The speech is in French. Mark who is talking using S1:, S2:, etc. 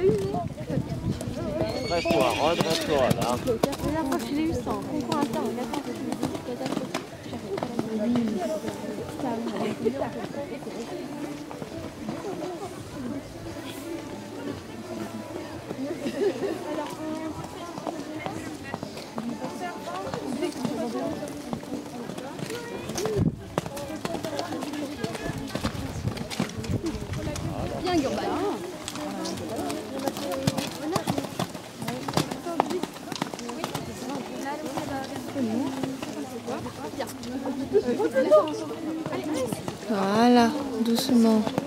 S1: Redresse-toi, redresse-toi là.
S2: La dernière fois, je l'ai eu sans. Concours interne, bien Gurvan.
S3: Voilà, doucement.